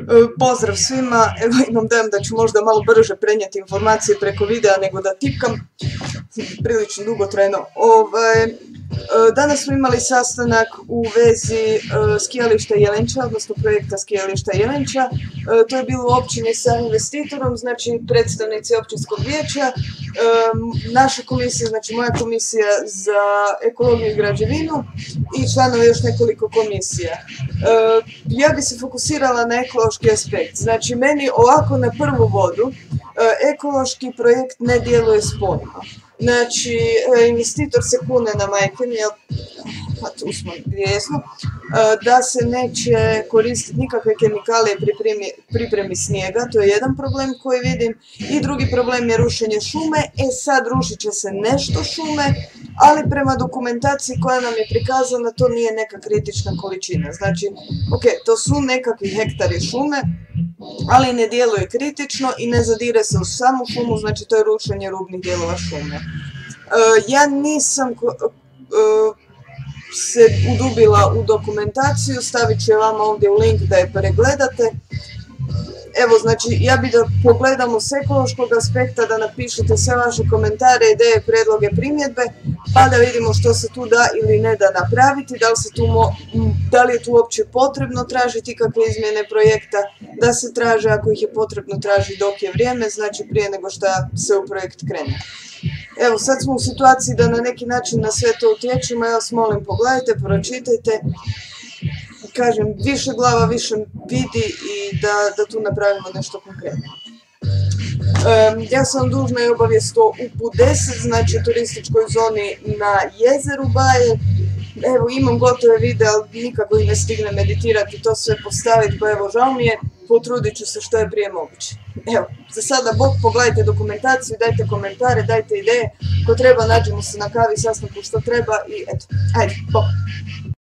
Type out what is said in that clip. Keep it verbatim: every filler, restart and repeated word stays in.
Pozdrav svima, evo imam dojam da ću možda malo brže prenijeti informacije preko videa nego da tipkam, prilično dugotrajno. Ovaj, danas smo imali sastanak u vezi skijališta Jelenča, odnosno projekta skijališta Jelenča. To je bilo u općini sa investitorom, znači predstavnici općinskog vijeća, naša komisija, znači moja komisija za ekologiju i građevinu i članovi još nekoliko komisija. Ja bi se fokusirala na ekološki aspekt. Znači, meni ovako na prvu vodu ekološki projekt ne djeluje spojno. Znači, investitor se kune na majke, pa tu smo gdje smo, da se neće koristiti nikakve kemikalije pri pripremi snijega, to je jedan problem koji vidim, i drugi problem je rušenje šume. E sad rušit će se nešto šume, ali prema dokumentaciji koja nam je prikazana to nije neka kritična količina. Znači, ok, to su nekakvi hektari šume, ali ne djeluje kritično i ne zadire se u samu šumu, znači to je rušenje rubnih dijelova šume. Ja nisam se udubila u dokumentaciju, stavit ću je vama ovdje u link da je pregledate. Evo, znači, ja bi da pogledamo s ekološkog aspekta, da napišete sve vaše komentare, ideje, predloge, primjedbe, pa da vidimo što se tu da ili ne da napraviti, da li, se tu mo, da li je tu uopće potrebno tražiti kakve izmjene projekta, da se traže ako ih je potrebno traži dok je vrijeme, znači prije nego što se u projekt krene. Evo, sad smo u situaciji da na neki način na sve to utječemo, ja vas molim pogledajte, pročitajte. Kažem, više glava više vidi i da, da tu napravimo nešto konkretno. Um, ja sam dužna i obavijest o U P U deset, znači turističkoj zoni na jezeru Baje. Evo, imam gotove videe, ali nikako ih ne stigne meditirati, to sve postaviti, pa evo, žao mi je, potrudit ću se što je prije moguće. Evo, za sada bok, pogledajte dokumentaciju, dajte komentare, dajte ideje, ko treba nađemo se na kavi, sastanku što treba i eto, ajde, bok.